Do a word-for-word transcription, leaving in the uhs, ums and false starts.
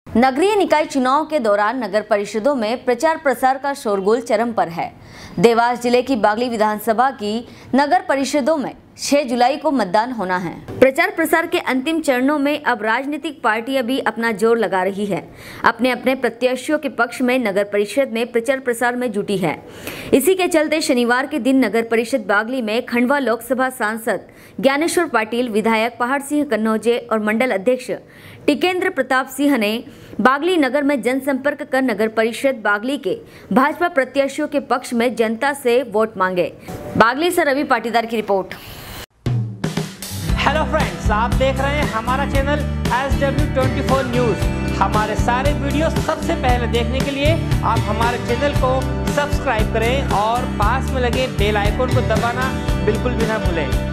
नगरीय निकाय चुनाव के दौरान नगर परिषदों में प्रचार प्रसार का शोरगुल चरम पर है। देवास जिले की बागली विधानसभा की नगर परिषदों में छह जुलाई को मतदान होना है। प्रचार प्रसार के अंतिम चरणों में अब राजनीतिक पार्टियां भी अपना जोर लगा रही है। अपने अपने प्रत्याशियों के पक्ष में नगर परिषद में प्रचार प्रसार में जुटी है। इसी के चलते शनिवार के दिन नगर परिषद बागली में खंडवा लोकसभा सांसद ज्ञानेश्वर पाटिल, विधायक पहाड़ सिंह कन्नौजे और मंडल अध्यक्ष टिकेंद्र प्रताप सिंह ने बागली नगर में जनसंपर्क कर नगर परिषद बागली के भाजपा प्रत्याशियों के पक्ष में जनता से वोट मांगे। बागली से रवि पाटीदार की रिपोर्ट। हेलो फ्रेंड्स, आप देख रहे हैं हमारा channel S W twenty four news. हमारे सारे वीडियो सबसे पहले देखने के लिए आप हमारे चैनल को सब्सक्राइब करें और पास में लगे बेल आइकन को दबाना बिल्कुल भी ना भूलें।